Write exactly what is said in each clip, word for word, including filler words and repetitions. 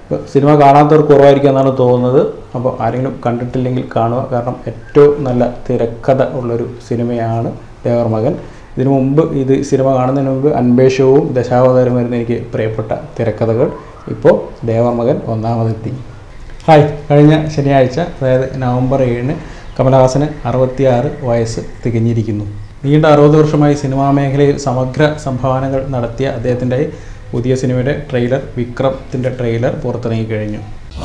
Cinema കാണാത്തവർക്ക് കുറവായിരിക്കും എന്നാണ് തോന്നുന്നത്. അപ്പോൾ ആരെങ്കിലും കണ്ടിട്ടില്ലെങ്കിൽ കാണുക. കാരണം ഏറ്റവും നല്ല തിരക്കഥ ഉള്ളൊരു സിനിമയാണ് ദേവർമകൻ. ഇതിനു മുമ്പ് ഇത് സിനിമ കാണുന്നതിന് മുമ്പ് അൻപേഷവും ദശാവതാരം വരുന്ന എനിക്ക് പ്രിയപ്പെട്ട തിരക്കഥകൾ. ഇപ്പോൾ ദേവർമകൻ ഒന്നാമതെത്തി. ഹായ്, കഴിഞ്ഞ ശനിയാഴ്ച അതായത് നവംബർ ഏഴിന് കമലഹാസന് അറുപത്തിയാറ് വയസ്സ് തികഞ്ഞിരിക്കുന്നു. നീണ്ട അറുപത് വർഷമായി സിനിമാ മേഖലയിൽ സമഗ്ര സംഭാവനകൾ നടത്തിയ അദ്ദേഹത്തിൻ്റെ പുതിയ സിനിമയുടെ ട്രെയിലർ വിക്രത്തിൻ്റെ ട്രെയിലർ പുറത്തിറങ്ങി കഴിഞ്ഞു.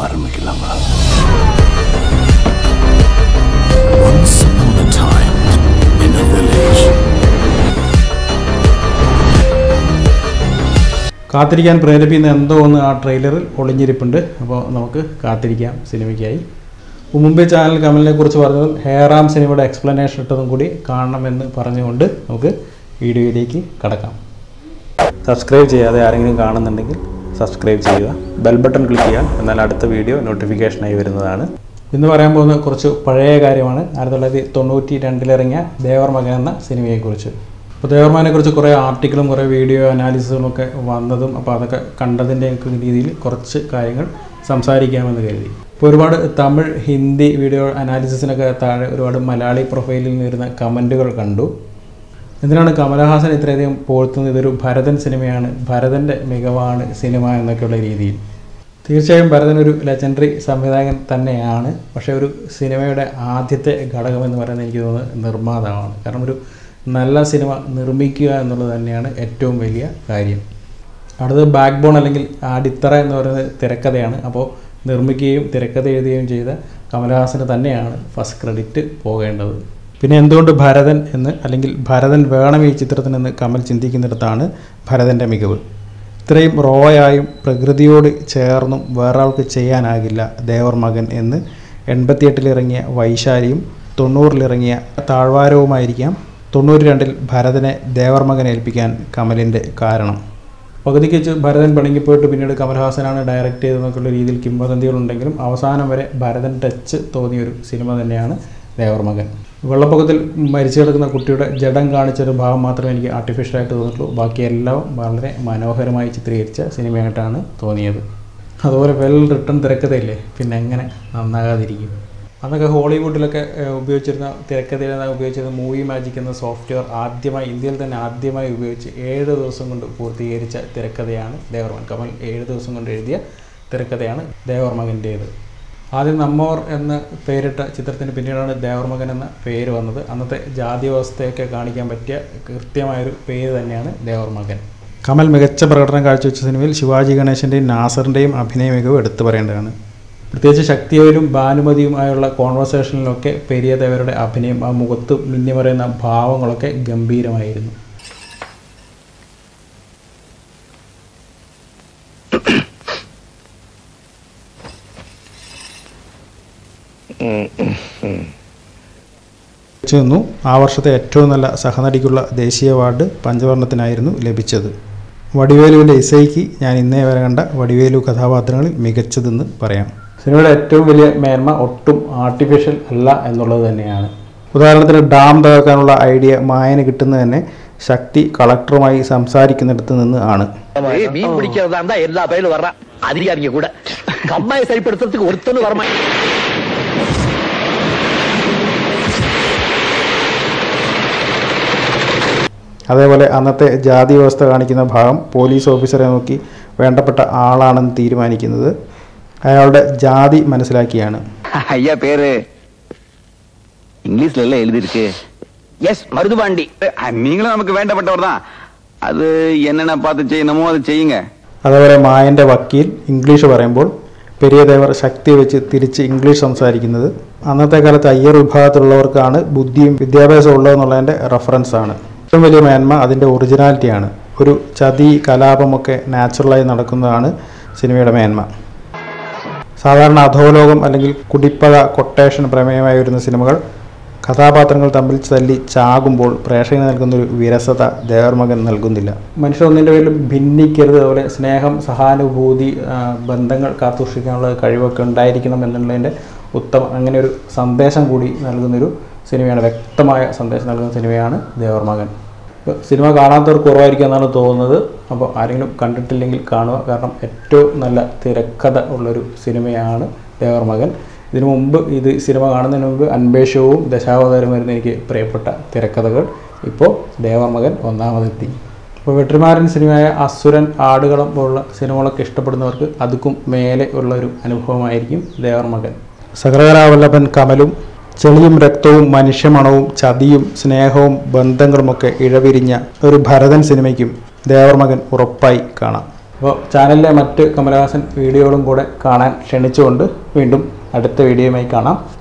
കാത്തിരിക്കാൻ പ്രേരിപ്പിക്കുന്ന എന്തോ ഒന്ന് ആ ട്രെയിലറിൽ ഒളിഞ്ഞിരിപ്പുണ്ട്. അപ്പോൾ നമുക്ക് കാത്തിരിക്കാം സിനിമയ്ക്കായി. മുമ്പേ ചാനൽ കമലിനെ കുറിച്ച് പറഞ്ഞതും ഹേറാം സിനിമയുടെ എക്സ്പ്ലനേഷൻ ഇട്ടതും കൂടി കാണണമെന്ന് പറഞ്ഞുകൊണ്ട് നമുക്ക് വീഡിയോയിലേക്ക് കടക്കാം. സബ്സ്ക്രൈബ് ചെയ്യാതെ ആരെങ്കിലും കാണുന്നുണ്ടെങ്കിൽ സബ്സ്ക്രൈബ് ചെയ്യുക, ബെൽ ബട്ടൺ ക്ലിക്ക് ചെയ്യുക, എന്നാൽ അടുത്ത വീഡിയോ നോട്ടിഫിക്കേഷനായി വരുന്നതാണ്. ഇന്ന് പറയാൻ പോകുന്ന കുറച്ച് പഴയ കാര്യമാണ്. ആയിരത്തി തൊള്ളായിരത്തി തൊണ്ണൂറ്റി രണ്ടിലിറങ്ങിയ ദേവർമകൻ എന്ന സിനിമയെക്കുറിച്ച്. അപ്പോൾ ദേവർമകനെക്കുറിച്ച് കുറേ ആർട്ടിക്കിളും കുറേ വീഡിയോ അനാലിസിസും ഒക്കെ വന്നതും അപ്പോൾ അതൊക്കെ കണ്ടതിൻ്റെ രീതിയിൽ കുറച്ച് കാര്യങ്ങൾ സംസാരിക്കാമെന്ന് കരുതി. ഇപ്പോൾ ഒരുപാട് തമിഴ്, ഹിന്ദി വീഡിയോ അനാലിസിസിനൊക്കെ താഴെ ഒരുപാട് മലയാളി പ്രൊഫൈലിൽ നിന്നിരുന്ന കമൻറ്റുകൾ കണ്ടു. എന്തിനാണ് കമലഹാസൻ ഇത്രയധികം പോഴ്ത്തുന്നത്? ഇതൊരു ഭരതൻ സിനിമയാണ്, ഭരതൻ്റെ മികവാണ് സിനിമ എന്നൊക്കെയുള്ള രീതിയിൽ. തീർച്ചയായും ഭരതൻ ഒരു ലെജൻഡറി സംവിധായകൻ തന്നെയാണ്. പക്ഷേ ഒരു സിനിമയുടെ ആദ്യത്തെ ഘടകമെന്ന് പറയുന്നത് എനിക്ക് തോന്നുന്നത് നിർമ്മാതാവാണ്. കാരണം ഒരു നല്ല സിനിമ നിർമ്മിക്കുക എന്നുള്ളത് തന്നെയാണ് ഏറ്റവും വലിയ കാര്യം. അടുത്തത് ബാക്ക് ബോൺ അല്ലെങ്കിൽ അടിത്തറ എന്ന് പറയുന്നത് തിരക്കഥയാണ്. അപ്പോൾ നിർമ്മിക്കുകയും തിരക്കഥ എഴുതുകയും ചെയ്ത കമലഹാസന് തന്നെയാണ് ഫസ്റ്റ് ക്രെഡിറ്റ് പോകേണ്ടത്. പിന്നെ എന്തുകൊണ്ട് ഭരതൻ എന്ന് അല്ലെങ്കിൽ ഭരതൻ വേണം ഈ ചിത്രത്തിനെന്ന് കമൽ ചിന്തിക്കുന്നിടത്താണ് ഭരതൻ്റെ മികവ്. ഇത്രയും റോയായും പ്രകൃതിയോട് ചേർന്നും വേറൊരാൾക്ക് ചെയ്യാനാകില്ല ദേവർമകൻ എന്ന് എൺപത്തിയെട്ടിലിറങ്ങിയ വൈശാലിയും തൊണ്ണൂറിലിറങ്ങിയ താഴ്വാരവുമായിരിക്കാം തൊണ്ണൂറ്റി രണ്ടിൽ ഭരതനെ ദേവർമകൻ ഏൽപ്പിക്കാൻ കമലിൻ്റെ കാരണം. പകുതിക്ക് വെച്ച് ഭരതൻ പണിങ്ങിപ്പോയിട്ട് പിന്നീട് കമൽഹാസനാണ് ഡയറക്റ്റ് ചെയ്തതെന്നൊക്കെയുള്ള രീതിയിൽ കിംവദന്തികളുണ്ടെങ്കിലും അവസാനം വരെ ഭരതൻ ടച്ച് തോന്നിയൊരു സിനിമ തന്നെയാണ് ദേവർമകൻ. വെള്ളപ്പൊക്കത്തിൽ മരിച്ചു കിടക്കുന്ന കുട്ടിയുടെ ജഡം കാണിച്ചൊരു ഭാഗം മാത്രമേ എനിക്ക് ആർട്ടിഫിഷ്യലായിട്ട് തോന്നിയിട്ടുള്ളൂ. ബാക്കിയെല്ലാം വളരെ മനോഹരമായി ചിത്രീകരിച്ച സിനിമയായിട്ടാണ് തോന്നിയത്. അതുപോലെ വെൽ റിട്ടൺ തിരക്കഥയില്ലേ, പിന്നെ എങ്ങനെ നന്നാകാതിരിക്കും. അന്നൊക്കെ ഹോളിവുഡിലൊക്കെ ഉപയോഗിച്ചിരുന്ന തിരക്കഥയിൽ ഉപയോഗിച്ചിരുന്ന മൂവി മാജിക് എന്ന സോഫ്റ്റ്വെയർ ആദ്യമായി ഇന്ത്യയിൽ തന്നെ ആദ്യമായി ഉപയോഗിച്ച് ഏഴ് ദിവസം കൊണ്ട് പൂർത്തീകരിച്ച തിരക്കഥയാണ് ദേവർമകൻ. കമൽ ഏഴ് ദിവസം കൊണ്ട് എഴുതിയ തിരക്കഥയാണ് ദേവർമകൻ്റേത്. ആദ്യം നമ്മോർ എന്ന പേരിട്ട ചിത്രത്തിന് പിന്നീടാണ് ദേവർമകൻ എന്ന പേര് വന്നത്. അന്നത്തെ ജാതി വ്യവസ്ഥയൊക്കെ കാണിക്കാൻ പറ്റിയ കൃത്യമായൊരു പേര് തന്നെയാണ് ദേവർമകൻ. കമൽ മികച്ച പ്രകടനം കാഴ്ചവെച്ച സിനിമയിൽ ശിവാജി ഗണേശൻ്റെയും നാസറിൻ്റെയും അഭിനയ മികവ് എടുത്തു പറയേണ്ടതാണ്. പ്രത്യേകിച്ച് ശക്തിയോയിലും ഭാനുമതിയുമായുള്ള കോൺവെർസേഷനിലൊക്കെ പെരിയദേവരുടെ അഭിനയം, ആ മുഖത്ത് മിന്നി പറയുന്ന ഭാവങ്ങളൊക്കെ ഗംഭീരമായിരുന്നു. നിന്നു ആ വർഷത്തെ ഏറ്റവും നല്ല സഹനടിക്കുള്ള ദേശീയ അവാർഡ് പഞ്ചവർണ്ണത്തിനായിരുന്നു ലഭിച്ചത്. വടിവേലുവിൻ്റെ ഇസൈക്ക് ഞാൻ ഇന്നേ വരെ കണ്ട വടിവേലു കഥാപാത്രങ്ങളിൽ മികച്ചതെന്ന് പറയാം. സിനിമയുടെ ഏറ്റവും വലിയ മേന്മ ഒട്ടും ആർട്ടിഫിഷ്യൽ അല്ല എന്നുള്ളത് തന്നെയാണ്. ഉദാഹരണത്തിന് ഡാം തകർക്കാനുള്ള ഐഡിയ മായന് കിട്ടുന്നത് തന്നെ ശക്തി കളക്ടറുമായി സംസാരിക്കുന്നിടത്ത് നിന്ന് ആണ്. അതേപോലെ അന്നത്തെ ജാതി വ്യവസ്ഥ കാണിക്കുന്ന ഭാഗം പോലീസ് ഓഫീസറെ നോക്കി വേണ്ടപ്പെട്ട ആളാണെന്ന് തീരുമാനിക്കുന്നത് അയാളുടെ ജാതി മനസ്സിലാക്കിയാണ്. ஐயா பேரு இங்கிலீஷ்ல எழுதிருக்கு. எஸ் மருதுபாண்டி. நீங்களும் நமக்கு வேண்டப்பட்டவர் தான். அது என்னென்ன பார்த்து செய்யணுமோ അത് ചെയ്യുക. അതേപോലെ മായൻ്റെ വക്കീൽ ഇംഗ്ലീഷ് പറയുമ്പോൾ പെരിയദേവർ ശക്തി വെച്ച് തിരിച്ച് ഇംഗ്ലീഷ് സംസാരിക്കുന്നത് അന്നത്തെ കാലത്ത് അയ്യർ വിഭാഗത്തിലുള്ളവർക്കാണ് ബുദ്ധിയും വിദ്യാഭ്യാസവും ഉള്ളതെന്നുള്ളതിൻ്റെ റെഫറൻസാണ്. ഏറ്റവും വലിയ മേന്മ അതിൻ്റെ ഒറിജിനാലിറ്റിയാണ്. ഒരു ചതി കലാപമൊക്കെ നാച്ചുറലായി നടക്കുന്നതാണ് സിനിമയുടെ മേന്മ. സാധാരണ അധോലോകം അല്ലെങ്കിൽ കുടിപ്പക കൊട്ടേഷൻ പ്രമേയമായി വരുന്ന സിനിമകൾ കഥാപാത്രങ്ങൾ തമ്മിൽ തല്ലി ചാകുമ്പോൾ പ്രേക്ഷകന് നൽകുന്നൊരു വിരസത ദേവർമകൻ നൽകുന്നില്ല. മനുഷ്യർ ഒന്നിൻ്റെ പേരിലും ഭിന്നിക്കരുത്. അതുപോലെ സ്നേഹം, സഹാനുഭൂതി, ബന്ധങ്ങൾ കാത്തുസൂക്ഷിക്കാനുള്ള കഴിവൊക്കെ ഉണ്ടായിരിക്കണം എന്നുള്ളതിൻ്റെ ഉത്തമ അങ്ങനെ ഒരു സന്ദേശം കൂടി നൽകുന്നൊരു സിനിമയാണ്. വ്യക്തമായ സന്ദേശം നൽകുന്ന സിനിമയാണ് ദേവർമകൻ. സിനിമ കാണാത്തവർക്ക് കുറവായിരിക്കും എന്നാണ് തോന്നുന്നത്. അപ്പോൾ ആരെങ്കിലും കണ്ടിട്ടില്ലെങ്കിൽ കാണുക. കാരണം ഏറ്റവും നല്ല തിരക്കഥ ഉള്ളൊരു സിനിമയാണ് ദേവർമകൻ. ഇതിനു മുമ്പ് ഇത് സിനിമ കാണുന്നതിന് മുമ്പ് അൻപേഷവും ദശാവതാരമായിരുന്നു എനിക്ക് പ്രിയപ്പെട്ട തിരക്കഥകൾ. ഇപ്പോൾ ദേവർമകൻ ഒന്നാമതെത്തി. അപ്പോൾ വെട്രിമാരൻ സിനിമയായ അസുരൻ, ആടുകളം പോലുള്ള സിനിമകളൊക്കെ ഇഷ്ടപ്പെടുന്നവർക്ക് അതുക്കും മേലെ ഉള്ളൊരു അനുഭവമായിരിക്കും ദേവർമകൻ. സകലകലാവല്ലഭൻ കമലും ചെളിയും രക്തവും മനുഷ്യമണവും ചതിയും സ്നേഹവും ബന്ധങ്ങളുമൊക്കെ ഇഴപിരിഞ്ഞ ഒരു ഭരതൻ സിനിമയ്ക്കും ദേവർമകൻ ഉറപ്പായി കാണാം. അപ്പോൾ ചാനലിലെ മറ്റ് കമലഹാസൻ വീഡിയോകളും കൂടെ കാണാൻ ക്ഷണിച്ചുകൊണ്ട് വീണ്ടും അടുത്ത വീഡിയോയുമായി കാണാം.